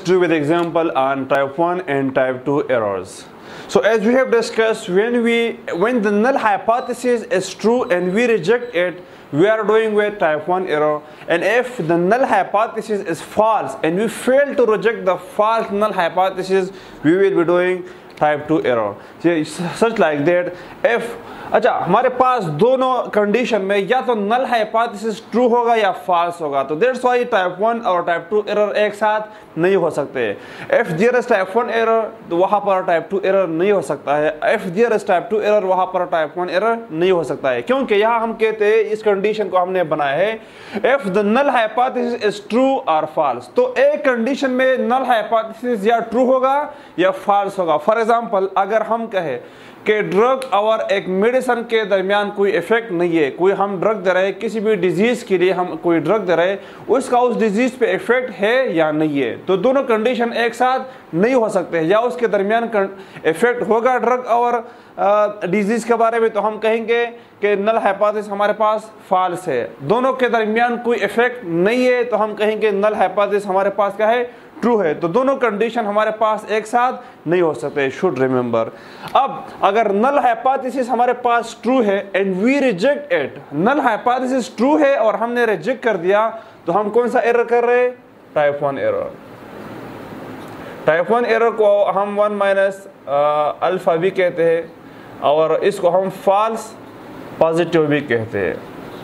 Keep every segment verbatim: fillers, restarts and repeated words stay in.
do with example on type one and type two errors. So as we have discussed, when we when the null hypothesis is true and we reject it, we are doing with type one error. And if the null hypothesis is false and we fail to reject the false null hypothesis, we will be doing type two error. So such like that, if अच्छा हमारे पास दोनों condition में या तो नल hypothesis true होगा या false होगा, तो दैट्स व्हाई टाइप वन और टाइप टू एरर एक साथ नहीं हो सकते। If there is type one error तो वहां पर टाइप टू एरर नहीं हो सकता है, if there is type two error वहां पर टाइप वन एरर नहीं हो सकता है, क्योंकि यहाँ हम कहते हैं इस कंडीशन को हमने बनाया है if the null hypothesis is true और फॉल्स। तो एक कंडीशन में नल हाइपोथेसिस या ट्रू होगा या फॉल्स होगा। फॉर एग्जांपल अगर हम कहें कि ड्रग और एक मेडिसिन के दरमियान कोई इफेक्ट नहीं है, कोई हम ड्रग दे रहे हैं किसी भी डिजीज के लिए, हम कोई ड्रग दे रहे हैं उसका उस डिजीज पे इफेक्ट है या नहीं है, तो दोनों कंडीशन एक साथ नहीं हो सकते हैं। या उसके दरमियान इफेक्ट होगा ड्रग और डिजीज के बारे में, तो हम कहेंगे कि नल हाइपोथेसिस हमारे पास फॉल्स है। दोनों के दरमियान कोई इफेक्ट नहीं है तो हम कहेंगे नल हाइपोथेसिस हमारे पास क्या है, ट्रू है। तो दोनों कंडीशन हमारे पास एक साथ नहीं हो सकते, शुड रिमेंबर। अब अगर नल हाइपोथेसिस हमारे पास ट्रू है and we reject it, null hypothesis true है और हमने रिजेक्ट कर दिया, तो हम कौन सा एरर कर रहे हैं, type one error. Type one error को हम वन माइनस अल्फा भी कहते हैं और इसको हम फॉल्स पॉजिटिव भी कहते हैं।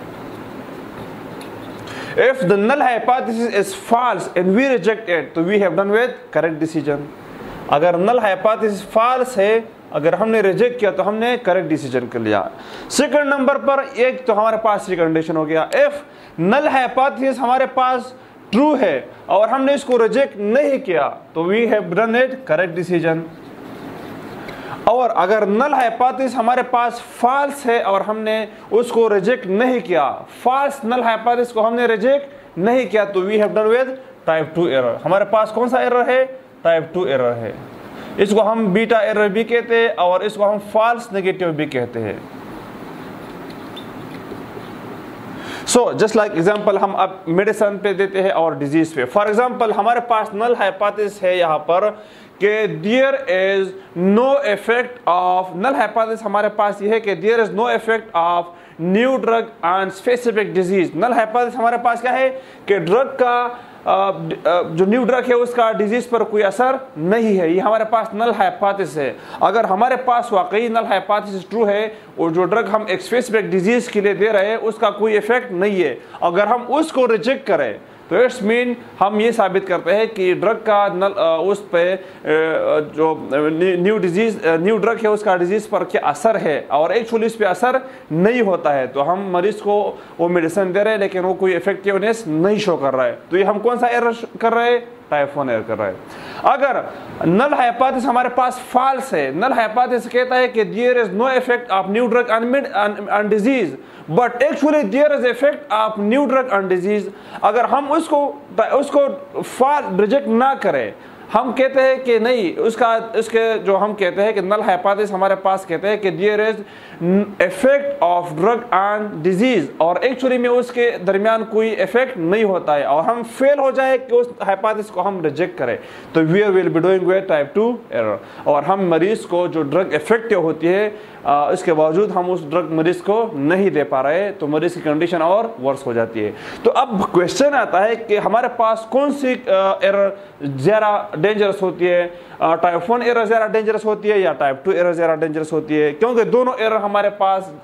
If the null hypothesis is false and we reject it, तो we have done with correct decision. अगर null hypothesis false है, अगर हमने रिजेक्ट किया तो हमने करेक्ट डिसीजन कर लिया। सेकंड नंबर पर एक तो हमारे पास ये कंडीशन हो गया, इफ null hypothesis हमारे पास ट्रू है और हमने इसको रिजेक्ट नहीं किया तो we have done it correct decision. और अगर नल हाइपोथेसिस हमारे पास फॉल्स है और हमने उसको रिजेक्ट नहीं किया, फॉल्स नल हाइपोथेसिस को हमने रिजेक्ट नहीं किया, तो we have done with type two error. हमारे पास कौन सा एरर है, टाइप टू एरर है। इसको हम बीटा एरर भी कहते हैं और इसको हम फॉल्स नेगेटिव भी कहते हैं। सो जस्ट लाइक एग्जांपल हम अब मेडिसिन पे देते हैं और डिजीज पे। फॉर एग्जांपल हमारे पास नल हाइपोथेसिस है यहाँ पर कि there is no effect of, null hypothesis हमारे पास ये है कि there is no effect of new drug on specific disease. Null hypothesis हमारे पास क्या है कि ड्रग का जो न्यू ड्रग है उसका डिजीज पर कोई असर नहीं है, ये हमारे पास नल हाइपोथेसिस है। अगर हमारे पास वाकई नल हाइपोथेसिस ट्रू है और जो ड्रग हम एक स्पेसिफिक डिजीज के लिए दे रहे हैं उसका कोई इफेक्ट नहीं है, अगर हम उसको रिजेक्ट करें तो इट्स मीन हम ये साबित करते हैं कि ड्रग का नल उस पे जो न्यू डिजीज न्यू ड्रग है उसका डिजीज पर क्या असर है और एक्चुअली इस पे असर नहीं होता है, तो हम मरीज को वो मेडिसिन दे रहे हैं लेकिन वो कोई इफेक्टिवनेस नहीं शो कर रहा है, तो ये हम कौन सा एरर कर रहे हैं, टाइप वन एरर कर रहा है। अगर नल हाइपोथेसिस हमारे पास फॉल्स है, नल हाइपोथेसिस कहता है कि there is no effect of new drug on disease but actually there is effect of new drug on disease, अगर हम उसको उसको फॉल रिजेक्ट ना करें, हम कहते हैं कि नहीं उसका उसके जो हम कहते हैं कि नल हाइपोथेसिस हमारे पास कहते हैं कि there is effect of drug on disease और एक्चुअली में उसके दरमियान कोई इफेक्ट नहीं होता है और हम फेल हो जाए कि उस हाइपोथेसिस को हम रिजेक्ट करें, तो we will be doing with type two error और हम मरीज को जो ड्रग इफेक्टिव होती है आ, इसके बावजूद हम उस ड्रग मरीज को नहीं दे पा रहे, तो मरीज की कंडीशन और वर्स हो जाती है। तो अब क्वेश्चन आता है कि हमारे पास कौन सी एरर ज़्यादा डेंजरस होती है, टाइप वन एरर ज़्यादा डेंजरस होती है या टाइप टू एरर ज़्यादा डेंजरस होती है, क्योंकि दोनों एरर हमारे पास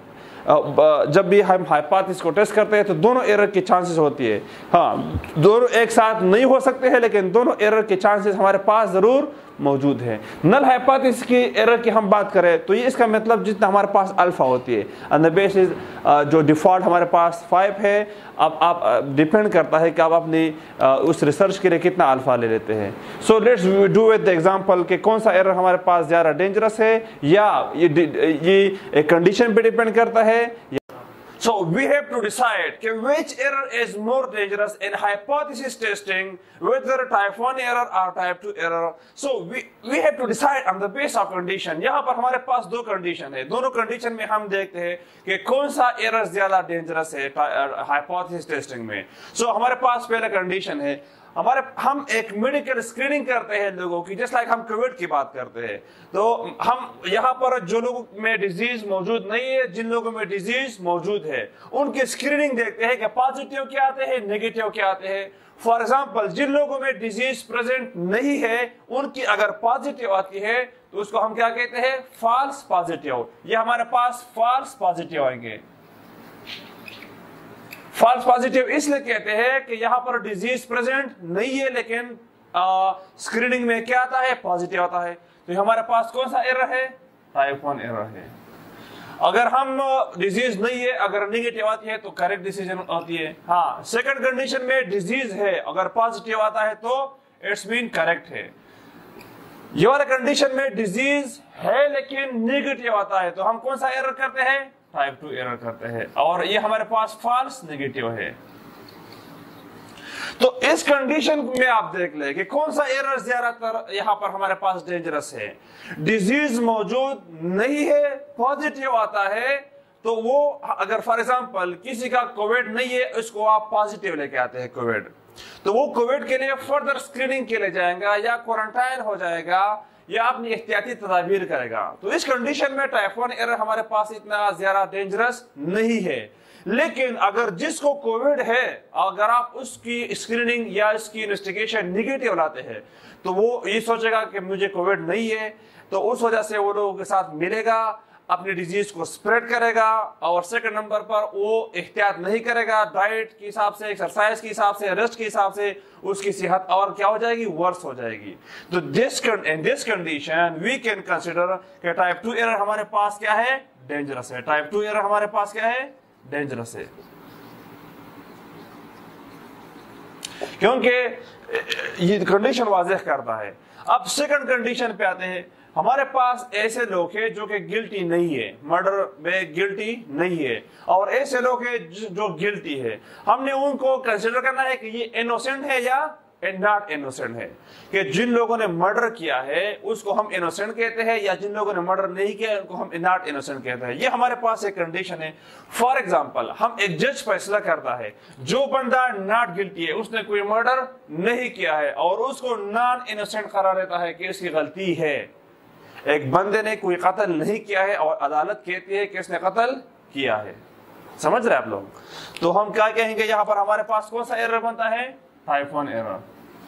जब भी हम हाइपोथेसिस को टेस्ट करते हैं तो दोनों एरर की चांसेस होती है। हाँ, दोनों एक साथ नहीं हो सकते हैं लेकिन दोनों एरर के चांसेस हमारे पास जरूर मौजूद है। नल हाइपोथेसिस की एरर की हम बात करें तो ये इसका मतलब जितना हमारे पास अल्फा होती है एंड द बेस इज जो डिफॉल्ट हमारे पास फाइव है, अब आप डिपेंड करता है कि आप अपनी उस रिसर्च के लिए कितना अल्फा ले लेते हैं। So let's do with the example कि कौन सा एरर हमारे पास ज़्यादा डेंजरस है या ये ये एक कंडीशन पे डिपेंड करता है। So we have to decide कि which error is more dangerous in hypothesis testing, whether type one error or type two error. So we we have to decide on the basis of condition. यहाँ पर हमारे पास दो condition है, दोनों condition में हम देखते हैं कि कौन सा एरर ज्यादा डेंजरस है हाइपोथेसिस टेस्टिंग में। So हमारे पास पहला कंडीशन है हमारे हम एक मेडिकल स्क्रीनिंग करते हैं लोगों की, जैसे लाइक हम कोविड की बात करते हैं, तो हम यहाँ पर जो लोगों में डिजीज मौजूद नहीं है, जिन लोगों में डिजीज मौजूद है, उनकी स्क्रीनिंग देखते हैं कि पॉजिटिव क्या आते हैं, नेगेटिव क्या आते हैं। फॉर एग्जाम्पल, जिन लोगों में डिजीज प्रेजेंट नहीं है, उनकी अगर पॉजिटिव आती है तो उसको हम क्या कहते हैं, फॉल्स पॉजिटिव। ये हमारे पास फॉल्स पॉजिटिव आएंगे। फॉल्स पॉजिटिव इसलिए कहते हैं कि यहां पर डिजीज प्रेजेंट नहीं है, लेकिन स्क्रीनिंग में क्या आता है, पॉजिटिव आता है। तो हमारे पास कौन सा एरर है, टाइप वन एरर है। अगर हम डिजीज नहीं है, अगर नेगेटिव आती है तो करेक्ट डिसीजन आती है। हाँ, सेकंड कंडीशन में डिजीज है, अगर पॉजिटिव आता है तो इट्स मीन करेक्ट है। ये वाला कंडीशन में डिजीज है लेकिन नेगेटिव आता है, तो हम कौन सा एरर करते हैं, टाइप टू एरर करते हैं, और ये हमारे पास फॉल्स नेगेटिव है। तो इस कंडीशन में आप देख ले कि कौन सा एरर ज्यादातर यहां पर हमारे पास डेंजरस है। डिजीज मौजूद नहीं है, पॉजिटिव आता है, तो वो अगर फॉर एग्जांपल किसी का कोविड नहीं है, उसको आप पॉजिटिव लेके आते हैं कोविड, तो वो कोविड के लिए फर्दर स्क्रीनिंग के लिए जाएगा या क्वारंटाइन हो जाएगा या अपनी एहतियाती तदाबीर करेगा। तो इस कंडीशन में टाइप वन एरर हमारे पास इतना ज्यादा डेंजरस नहीं है। लेकिन अगर जिसको कोविड है, अगर आप उसकी स्क्रीनिंग या इसकी इन्वेस्टिगेशन निगेटिव लाते हैं, तो वो ये सोचेगा कि मुझे कोविड नहीं है, तो उस वजह से वो लोगों के साथ मिलेगा, अपनी डिजीज को स्प्रेड करेगा, और सेकंड नंबर पर वो एहतियात नहीं करेगा, डाइट के हिसाब से, एक्सरसाइज के हिसाब से, रेस्ट के हिसाब से उसकी सेहत और क्या हो जाएगी, वर्स हो जाएगी। तो this in this condition we can consider कि टाइप टू एरर हमारे पास क्या है, डेंजरस है। टाइप टू एरर हमारे पास क्या है, डेंजरस है, क्योंकि ये कंडीशन वाज़ेह करता है। अब सेकंड कंडीशन पे आते हैं। हमारे पास ऐसे लोग हैं जो कि गिल्टी नहीं है, मर्डर में गिल्टी नहीं है, और ऐसे लोग हैं जो गिल्टी है। हमने उनको कंसिडर करना है कि ये इनोसेंट है या नॉट इनोसेंट है, कि जिन लोगों ने मर्डर किया है उसको हम इनोसेंट कहते हैं, या जिन लोगों ने मर्डर नहीं किया उनको हम नॉट इनोसेंट कहते हैं। ये हमारे पास एक कंडीशन है। फॉर एग्जांपल, हम एक जज फैसला करता है, जो बंदा नॉट गिल्टी है, उसने कोई मर्डर नहीं किया है, और उसको नॉन इनोसेंट करार देता है कि उसकी गलती है। एक बंदे ने कोई कत्ल नहीं किया है और अदालत कहती है कि उसने कत्ल किया है। समझ रहे आप लोग? तो हम क्या कहेंगे, यहां पर हमारे पास कौन सा एरर बनता है, टाइप वन एरर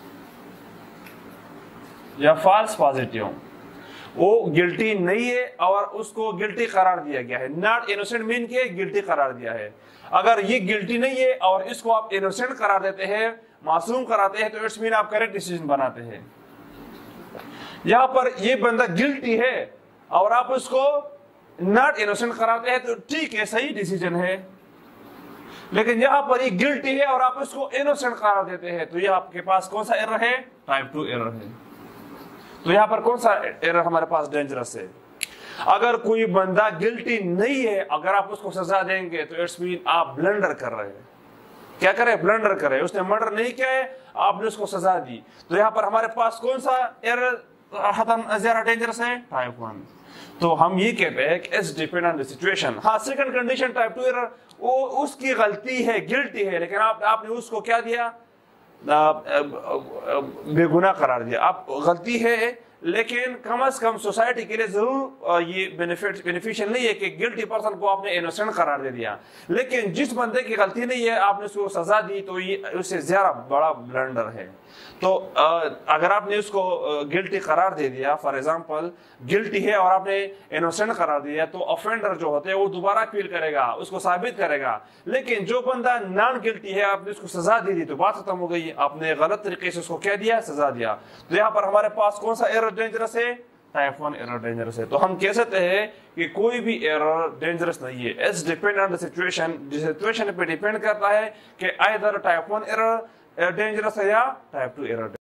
या फॉल्स पॉजिटिव। वो गिल्टी नहीं है और उसको गिल्टी करार दिया गया है। नॉट इनोसेंट मीन के गिल्टी करार दिया है। अगर ये गिल्टी नहीं है और इसको आप इनोसेंट करार देते हैं, मासूम कराते हैं, तो इट्स मीन आप करेक्ट डिसीजन बनाते हैं। यहां पर ये बंदा गिल्टी है और आप उसको नॉट इनोसेंट कराते हैं, तो ठीक है, सही डिसीजन है। लेकिन यहां पर ये गिल्टी है और आप उसको इनोसेंट करार देते हैं, तो ये आपके पास कौन सा एरर है, टाइप टू एरर है। तो यहां पर कौन सा एरर हमारे पास डेंजरस है? अगर कोई बंदा गिल्टी नहीं है, अगर आप उसको सजा देंगे, तो इट्स मीन आप ब्लंडर कर रहे हैं। क्या करें, ब्लंडर करें। उसने मर्डर नहीं किया है, आपने उसको सजा दी, तो यहां पर हमारे पास कौन सा एरर ज्यादा डेंजरस है, टाइप वन। तो हम ये कहते हैं कि it's depend on the situation. हाँ, second condition type two error, वो उसकी गलती है, गिल्टी है, लेकिन आप आपने उसको क्या दिया, बेगुनाह करार दिया। आप गलती है, लेकिन कम से कम सोसाइटी के लिए जरूर ये बेनिफिट बेनिफिशियल नहीं है कि गिल्टी पर्सन को आपने इनोसेंट करार दे दिया। लेकिन जिस बंदे की गलती नहीं है, आपने उसको सजा दी, तो ये उससे ज्यादा बड़ा ब्लंडर है। तो अगर आपने उसको गिल्टी करार दे दिया, फॉर एग्जांपल गिल्टी है और आपने इनोसेंट करार दिया, तो ऑफेंडर जो होते हैं वो दोबारा अपील करेगा, उसको साबित करेगा। लेकिन जो बंदा नॉन गिल्टी है, आपने उसको सजा दे दी, तो बात खत्म हो गई। आपने गलत तरीके से उसको क्या दिया, सजा दिया। तो यहाँ पर हमारे पास कौन सा एरर डेंजरस है, टाइप वन एरर डेंजरस है। तो हम कह सकते हैं कि कोई भी एरर डेंजरस नहीं है। It's depend on the situation. Situation पे डिपेंड करता है कि either type one error dangerous है या टाइप टू एरर।